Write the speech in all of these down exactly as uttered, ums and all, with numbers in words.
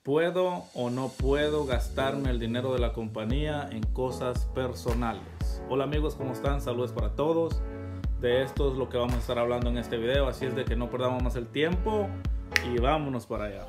¿Puedo o no puedo gastarme el dinero de la compañía en cosas personales? Hola amigos, ¿cómo están? Saludos para todos. De esto es lo que vamos a estar hablando en este video, así es de que no perdamos más el tiempo y vámonos para allá.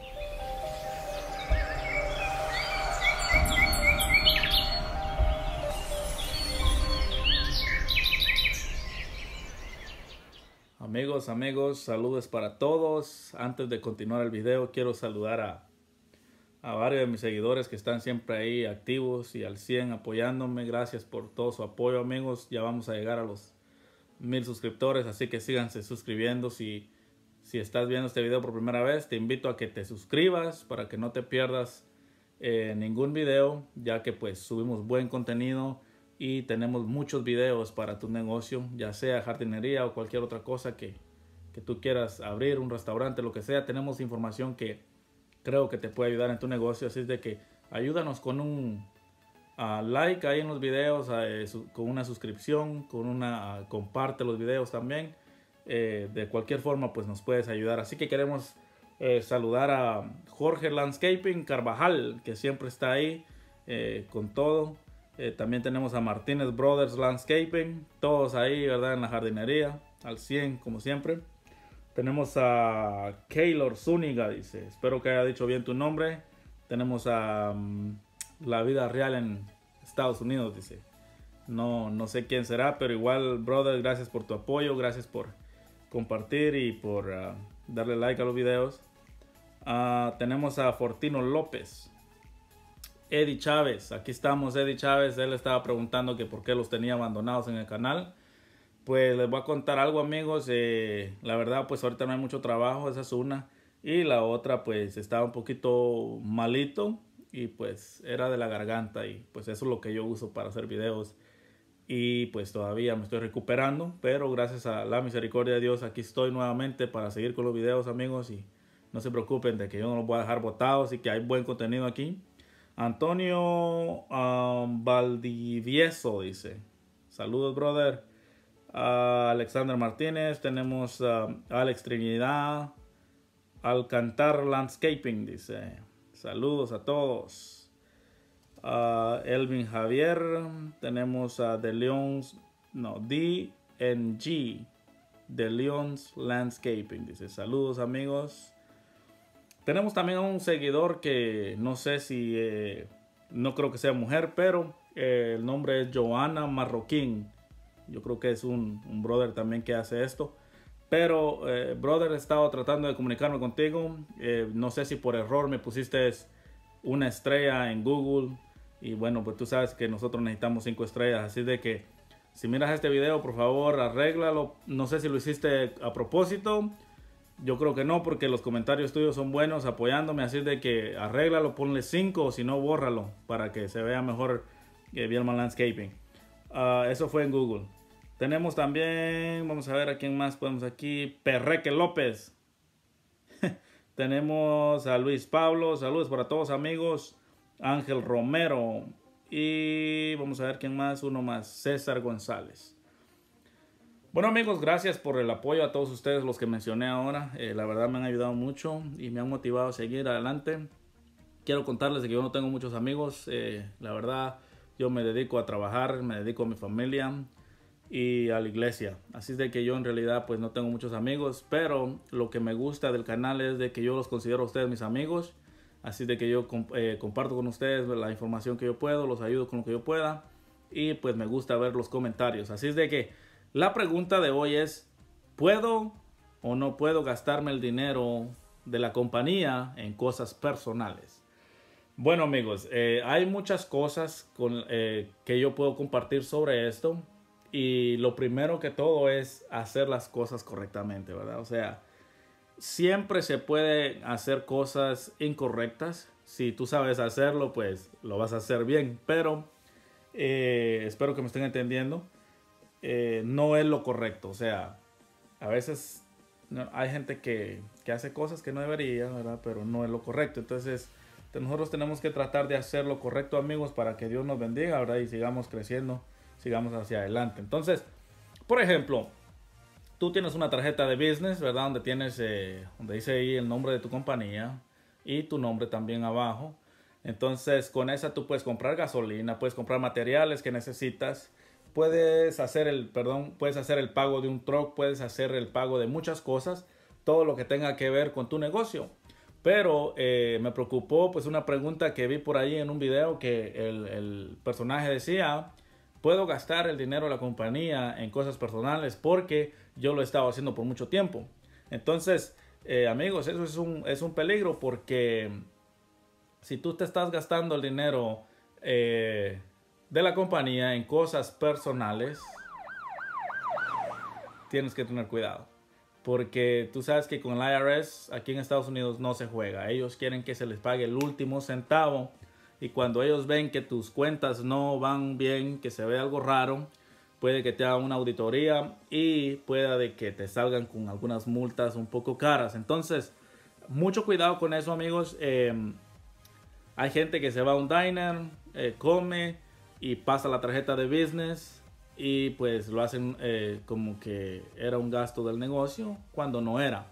Amigos, amigos, saludos para todos. Antes de continuar el video, quiero saludar a, a varios de mis seguidores que están siempre ahí activos y al cien apoyándome. Gracias por todo su apoyo, amigos. Ya vamos a llegar a los mil suscriptores, así que síganse suscribiendo. Si, si estás viendo este video por primera vez, te invito a que te suscribas para que no te pierdas eh, ningún video, ya que pues subimos buen contenido y tenemos muchos videos para tu negocio, ya sea jardinería o cualquier otra cosa que, que tú quieras abrir, un restaurante, lo que sea. Tenemos información que creo que te puede ayudar en tu negocio, así es de que ayúdanos con un uh, like ahí en los videos, uh, su, con una suscripción, con una uh, comparte los videos también. Eh, de cualquier forma pues nos puedes ayudar. Así que queremos eh, saludar a Jorge Landscaping Carvajal, que siempre está ahí eh, con todo. Eh, también tenemos a Martínez Brothers Landscaping, todos ahí, ¿verdad? En la jardinería, al cien, como siempre. Tenemos a Keylor Zúñiga, dice, espero que haya dicho bien tu nombre. Tenemos a um, La Vida Real en Estados Unidos, dice. No, no sé quién será, pero igual, brother, gracias por tu apoyo, gracias por compartir y por uh, darle like a los videos. Uh, tenemos a Fortino López. Eddie Chávez, aquí estamos. Eddie Chávez, él estaba preguntando que por qué los tenía abandonados en el canal. Pues les voy a contar algo, amigos. Eh, la verdad, pues ahorita no hay mucho trabajo, esa es una. Y la otra, pues estaba un poquito malito y pues era de la garganta. Y pues eso es lo que yo uso para hacer videos. Y pues todavía me estoy recuperando, pero gracias a la misericordia de Dios aquí estoy nuevamente para seguir con los videos, amigos. Y no se preocupen de que yo no los voy a dejar botados y que hay buen contenido aquí. Antonio um, Valdivieso dice, saludos, brother. uh, Alexander Martínez, tenemos uh, Alex Trinidad, Alcantar Landscaping dice, saludos a todos. uh, Elvin Javier, tenemos a De Leons, no, D N G, De Leons Landscaping dice, saludos, amigos. Tenemos también a un seguidor que no sé si, eh, no creo que sea mujer, pero eh, el nombre es Joana Marroquín. Yo creo que es un, un brother también que hace esto. Pero, eh, brother, he estado tratando de comunicarme contigo. Eh, no sé si por error me pusiste una estrella en Google. Y bueno, pues tú sabes que nosotros necesitamos cinco estrellas. Así de que si miras este video, por favor, arréglalo. No sé si lo hiciste a propósito. Yo creo que no, porque los comentarios tuyos son buenos apoyándome, así de que arréglalo, ponle cinco o si no, bórralo para que se vea mejor que Bielman Landscaping. Uh, eso fue en Google. Tenemos también, vamos a ver a quién más podemos aquí, Perreque López. Tenemos a Luis Pablo, saludos para todos, amigos. Ángel Romero y vamos a ver quién más, uno más, César González. Bueno, amigos, gracias por el apoyo a todos ustedes, los que mencioné ahora. Eh, la verdad me han ayudado mucho y me han motivado a seguir adelante. Quiero contarles que yo no tengo muchos amigos. Eh, la verdad, yo me dedico a trabajar, me dedico a mi familia y a la iglesia. Así es de que yo en realidad pues no tengo muchos amigos. Pero lo que me gusta del canal es de que yo los considero a ustedes mis amigos. Así de que yo eh, comparto con ustedes la información que yo puedo, los ayudo con lo que yo pueda. Y pues me gusta ver los comentarios. Así es de que la pregunta de hoy es, ¿puedo o no puedo gastarme el dinero de la compañía en cosas personales? Bueno, amigos, eh, hay muchas cosas con, eh, que yo puedo compartir sobre esto. Y lo primero que todo es hacer las cosas correctamente, ¿verdad? O sea, siempre se puede hacer cosas incorrectas. Si tú sabes hacerlo, pues lo vas a hacer bien. Pero eh, espero que me estén entendiendo. Eh, no es lo correcto. O sea, a veces no, hay gente que, que hace cosas que no debería, ¿verdad? Pero no es lo correcto. Entonces, nosotros tenemos que tratar de hacer lo correcto, amigos, para que Dios nos bendiga, ¿verdad? Y sigamos creciendo, sigamos hacia adelante. Entonces, por ejemplo, tú tienes una tarjeta de business, ¿verdad? Donde tienes, eh, donde dice ahí el nombre de tu compañía. y tu nombre también abajo. Entonces con esa tú puedes comprar gasolina, puedes comprar materiales que necesitas, puedes hacer el, perdón, puedes hacer el pago de un truck, puedes hacer el pago de muchas cosas, todo lo que tenga que ver con tu negocio. Pero eh, me preocupó pues una pregunta que vi por ahí en un video que el, el personaje decía: puedo gastar el dinero de la compañía en cosas personales porque yo lo he estado haciendo por mucho tiempo. Entonces, eh, amigos, eso es un, es un peligro, porque si tú te estás gastando el dinero eh, de la compañía en cosas personales, tienes que tener cuidado. Porque tú sabes que con el I R S aquí en Estados Unidos no se juega. Ellos quieren que se les pague el último centavo. Y cuando ellos ven que tus cuentas no van bien, que se ve algo raro, puede que te hagan una auditoría y pueda de que te salgan con algunas multas un poco caras. Entonces, mucho cuidado con eso, amigos. Eh, hay gente que se va a un diner, eh, come y pasa la tarjeta de business y pues lo hacen eh, como que era un gasto del negocio cuando no era.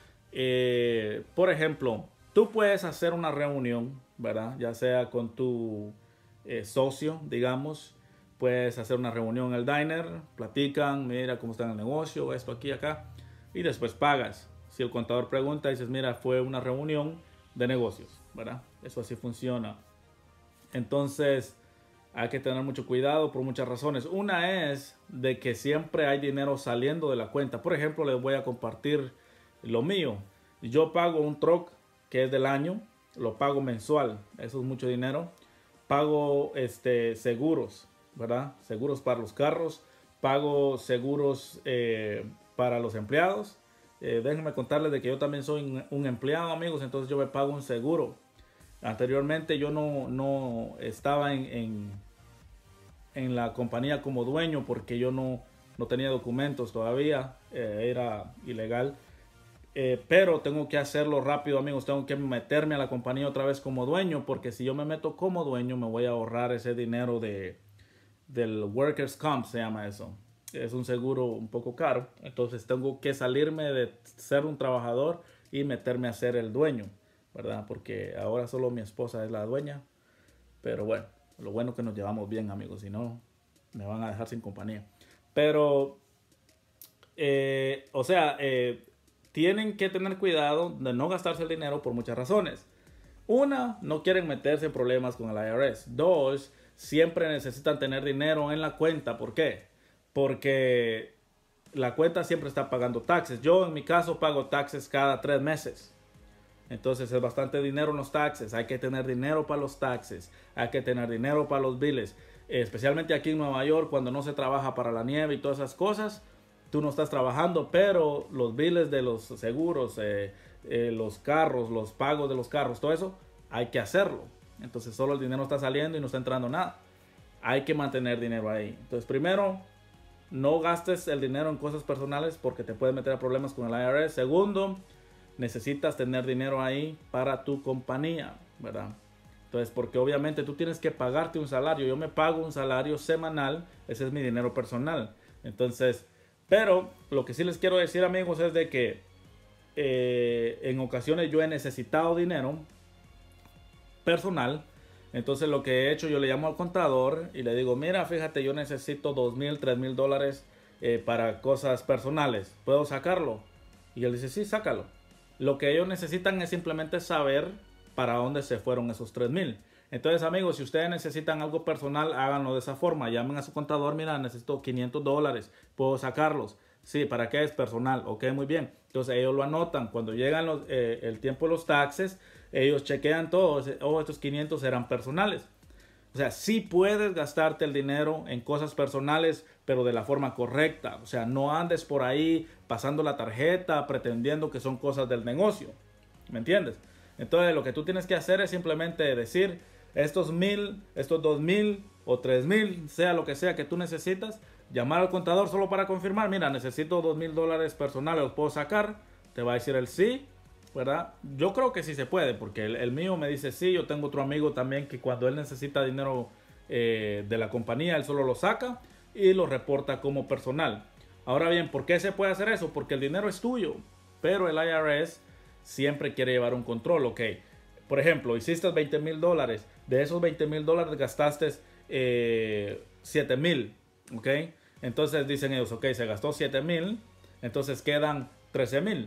Eh, por ejemplo, tú puedes hacer una reunión, ¿verdad? Ya sea con tu eh, socio, digamos. Puedes hacer una reunión en el diner, platican, mira cómo está el negocio, esto aquí, acá, y después pagas. Si el contador pregunta, dices, mira, fue una reunión de negocios, ¿verdad? Eso así funciona. Entonces, hay que tener mucho cuidado por muchas razones. Una es de que siempre hay dinero saliendo de la cuenta. Por ejemplo, les voy a compartir lo mío. Yo pago un truck que es del año, lo pago mensual, eso es mucho dinero. Pago este, seguros, ¿verdad? Seguros para los carros, pago seguros eh, para los empleados. Eh, déjenme contarles de que yo también soy un empleado, amigos, entonces yo me pago un seguro. Anteriormente yo no, no estaba en, en, en la compañía como dueño porque yo no, no tenía documentos todavía, eh, era ilegal. Eh, pero tengo que hacerlo rápido, amigos. Tengo que meterme a la compañía otra vez como dueño, porque si yo me meto como dueño me voy a ahorrar ese dinero de, del Workers' Comp, se llama eso. Es un seguro un poco caro. Entonces tengo que salirme de ser un trabajador y meterme a ser el dueño, ¿verdad? Porque ahora solo mi esposa es la dueña. Pero bueno, lo bueno es que nos llevamos bien, amigos. Si no, me van a dejar sin compañía. Pero, eh, o sea, eh, tienen que tener cuidado de no gastarse el dinero por muchas razones. Una, no quieren meterse en problemas con el I R S. Dos, siempre necesitan tener dinero en la cuenta. ¿Por qué? Porque la cuenta siempre está pagando taxes. Yo en mi caso pago taxes cada tres meses. Entonces es bastante dinero en los taxes. Hay que tener dinero para los taxes. Hay que tener dinero para los biles. Especialmente aquí en Nueva York, cuando no se trabaja para la nieve y todas esas cosas. Tú no estás trabajando, pero los biles de los seguros, eh, eh, los carros, los pagos de los carros, todo eso, hay que hacerlo. Entonces solo el dinero está saliendo y no está entrando nada. Hay que mantener dinero ahí. Entonces primero, no gastes el dinero en cosas personales porque te puede meter a problemas con el I R S. Segundo, necesitas tener dinero ahí para tu compañía, ¿verdad? Entonces, porque obviamente tú tienes que pagarte un salario. Yo me pago un salario semanal, ese es mi dinero personal. Entonces, pero lo que sí les quiero decir, amigos, es de que eh, en ocasiones yo he necesitado dinero personal. Entonces lo que he hecho, yo le llamo al contador y le digo, mira, fíjate, yo necesito dos mil, tres mil dólares eh, para cosas personales. ¿Puedo sacarlo? Y él dice, sí, sácalo. Lo que ellos necesitan es simplemente saber para dónde se fueron esos tres mil. Entonces, amigos, si ustedes necesitan algo personal, háganlo de esa forma. Llamen a su contador, mira, necesito quinientos dólares, ¿puedo sacarlos? Sí, ¿para qué es personal? Ok, muy bien. Entonces ellos lo anotan. Cuando llegan los, eh, el tiempo de los taxes, ellos chequean todo. Oh, estos quinientos eran personales. O sea, sí puedes gastarte el dinero en cosas personales, pero de la forma correcta. O sea, no andes por ahí pasando la tarjeta, pretendiendo que son cosas del negocio. ¿Me entiendes? Entonces lo que tú tienes que hacer es simplemente decir, estos mil, estos dos mil o tres mil, sea lo que sea que tú necesitas, llamar al contador solo para confirmar, mira, necesito dos mil dólares personales, ¿los puedo sacar? Te va a decir el sí, ¿verdad? Yo creo que sí se puede, porque el, el mío me dice sí. Yo tengo otro amigo también que cuando él necesita dinero eh, de la compañía, él solo lo saca y lo reporta como personal. Ahora bien, ¿por qué se puede hacer eso? Porque el dinero es tuyo, pero el I R S siempre quiere llevar un control, ok. por ejemplo, hiciste veinte mil dólares, de esos veinte mil dólares gastaste eh, siete mil, ¿ok? Entonces dicen ellos, ok, se gastó siete mil, entonces quedan trece mil.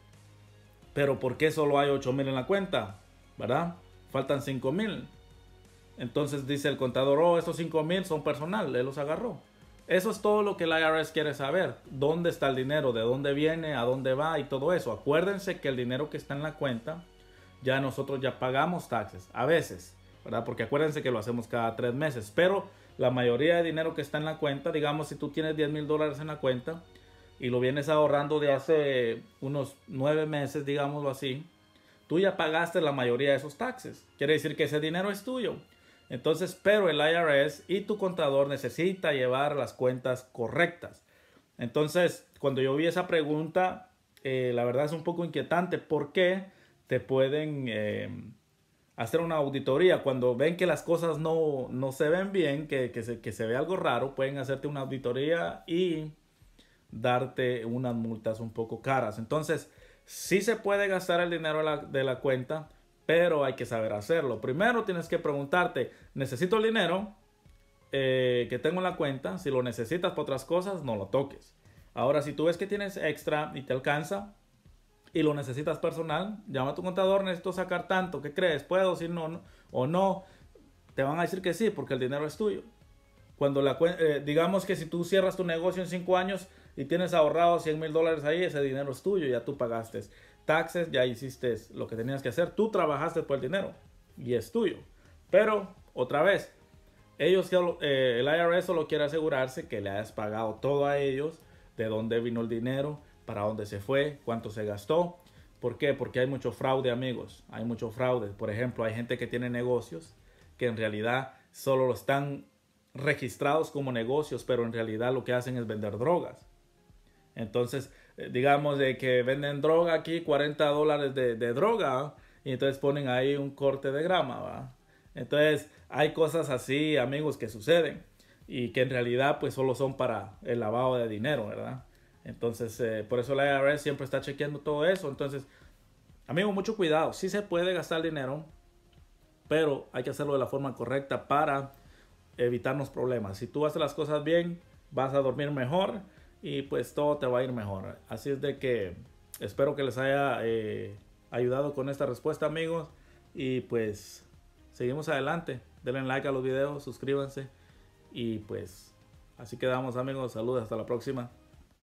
Pero ¿por qué solo hay ocho mil en la cuenta? ¿Verdad? Faltan cinco mil. Entonces dice el contador, oh, estos cinco mil son personal, él los agarró. Eso es todo lo que el I R S quiere saber. ¿Dónde está el dinero? ¿De dónde viene? ¿A dónde va? Y todo eso. Acuérdense que el dinero que está en la cuenta, ya nosotros ya pagamos taxes. A veces, ¿verdad? Porque acuérdense que lo hacemos cada tres meses. Pero la mayoría de dinero que está en la cuenta, digamos, si tú tienes diez mil dólares en la cuenta y lo vienes ahorrando de hace unos nueve meses, digámoslo así, tú ya pagaste la mayoría de esos taxes. Quiere decir que ese dinero es tuyo. Entonces, pero el I R S y tu contador necesita llevar las cuentas correctas. Entonces, cuando yo vi esa pregunta, eh, la verdad es un poco inquietante porque te pueden eh, hacer una auditoría. Cuando ven que las cosas no, no se ven bien, que, que, se, que se ve algo raro, pueden hacerte una auditoría y darte unas multas un poco caras. Entonces, sí se puede gastar el dinero de la, de la cuenta, pero hay que saber hacerlo. Primero tienes que preguntarte, ¿necesito el dinero eh, que tengo en la cuenta? Si lo necesitas para otras cosas, no lo toques. Ahora, si tú ves que tienes extra y te alcanza y lo necesitas personal, llama a tu contador, necesito sacar tanto, ¿qué crees? ¿Puedo? Si no, no o no, te van a decir que sí, porque el dinero es tuyo. Cuando la, eh, digamos que si tú cierras tu negocio en cinco años y tienes ahorrado cien mil dólares ahí, ese dinero es tuyo, ya tú pagaste taxes, ya hiciste lo que tenías que hacer, tú trabajaste por el dinero y es tuyo. Pero, otra vez, ellos, eh, el I R S solo quiere asegurarse que le hayas pagado todo a ellos, de dónde vino el dinero, para dónde se fue, cuánto se gastó. ¿Por qué? Porque hay mucho fraude, amigos, hay mucho fraude. Por ejemplo, hay gente que tiene negocios que en realidad solo lo están registrados como negocios, pero en realidad lo que hacen es vender drogas. Entonces, digamos de que venden droga aquí, cuarenta dólares de, de droga, y entonces ponen ahí un corte de grama, ¿va? Entonces, hay cosas así, amigos, que suceden y que en realidad pues solo son para el lavado de dinero, ¿verdad? Entonces, eh, por eso la I R S siempre está chequeando todo eso. Entonces, amigos, mucho cuidado. Sí se puede gastar dinero, pero hay que hacerlo de la forma correcta para evitarnos problemas. Si tú haces las cosas bien, vas a dormir mejor y pues todo te va a ir mejor. Así es de que espero que les haya eh, ayudado con esta respuesta, amigos, y pues seguimos adelante. Denle like a los videos, suscríbanse y pues así quedamos, amigos. Saludos, hasta la próxima.